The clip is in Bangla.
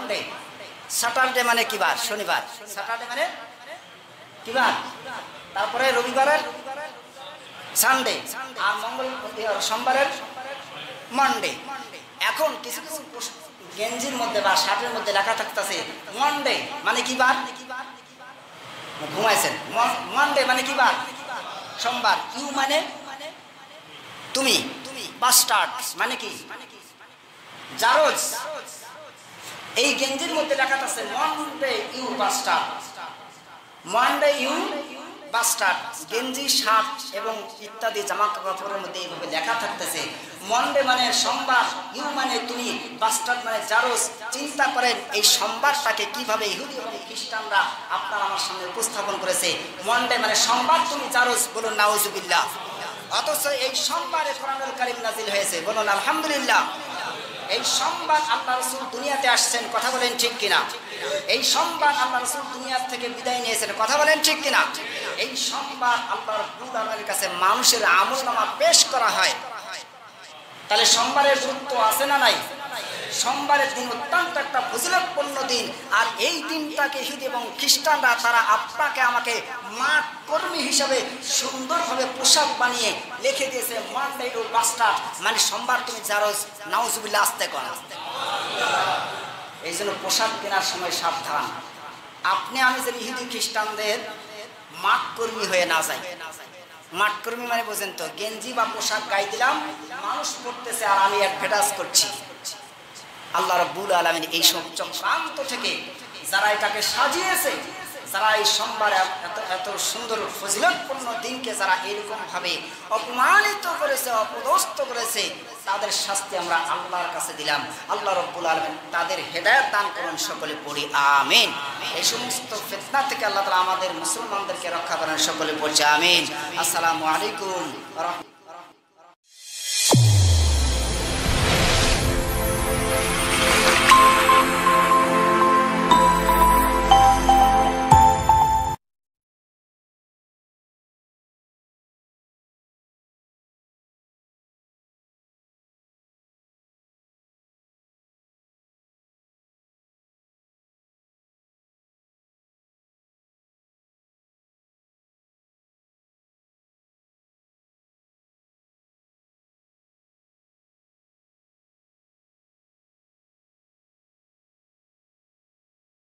মানডে। স্যাটারডে মানে কি বার? শনিবার। স্যাটারডে মানে কি বার? তারপরে রবিবারের সানডে, আর সোমবারের মানডে। এখন কিছু কিছু গেঞ্জির মধ্যে বা শার্টের মধ্যে লেখা থাকতেছে মনডে মানে কি বার? ঘুমাইছেন। মনডে মানে কি বার? সোমবার। ইউ মানে তুমি, বাস্টার্ড মানে কি? জারজ। এই গেঞ্জির মধ্যে লেখা আছে Monday you bastard, Monday you bastard. গেঞ্জি, শার্ট এবং ইত্যাদি জামা কাপড়ের মধ্যে এইভাবে লেখা থাকতেছে মনডে মানে সোমবার, ইউ মানে তুমি, বাস্টার্ড মানে জারজ। চিন্তা করেন এই সোমবারটাকে কিভাবে ইহুদি এবং খ্রিস্টানরা আপনার আমার সামনে উপস্থাপন করেছে। মনডে মানে সোমবার, তুমি জারজ। বলুন নাউজুবিল্লাহ। অথচ এই সোমবারে কোরআনুল কারীম নাজিল হয়েছে। বলুন আলহামদুলিল্লাহ। এই সোমবার আল্লাহ রাসূল দুনিয়াতে আসছেন। কথা বলেন ঠিক কিনা? এই সোমবার আল্লাহ রাসূল দুনিয়া থেকে বিদায় নিয়েছেন। কথা বলেন ঠিক কিনা? এই সোমবার আল্লাহর বুদানের কাছে মানুষের আমলনামা পেশ করা হয়। তাহলে সোমবারের গুরুত্ব আছে না নাই? সোমবারের দিন অত্যন্ত একটা ফজিলতপূর্ণ দিন। আর এই দিনটাকে ইহুদি এবং খ্রিস্টানরা তারা আপনাকে আমাকে মাঠ কর্মী হিসাবে সুন্দরভাবে পোশাক বানিয়ে লিখে দিয়েছে মনডে ইউ বাস্টার্ড মানে সোমবার তুমি জারজ। নাউজুবিল্লাহ। আস্তে করা। এই জন্য পোশাক কেনার সময় সাবধান। আপনি আমি যেন ইহুদি খ্রিস্টানদের মাঠ কর্মী হয়ে না যাই। মাঠ কর্মী মানে বোঝেন তো, গেঞ্জি বা পোশাক গায়ে দিলাম, মানুষ পড়তেছে আর আমি অ্যাডভার্টাইজ করছি। আল্লাহ রাব্বুল আলামিন এই সব চক্রান্ত থেকে যারা এটাকে সাজিয়েছে, যারা এই সোমবার এত সুন্দর ফজিলতপূর্ণ দিনকে যারা এরকম ভাবে অপমানিত করেছে, অপদস্থ করেছে, তাদের শাস্তি আমরা আল্লাহর কাছে দিলাম। আল্লাহ রাব্বুল আলামিন তাদের হেদায়েত দান করুন। সকলে পড়ি আমিন। এই সমস্ত ফিতনা থেকে আল্লাহ তাআলা আমাদের মুসলমানদেরকে রক্ষা করেন। সকলে পড়ছি আমিন। আসসালামু আলাইকুম।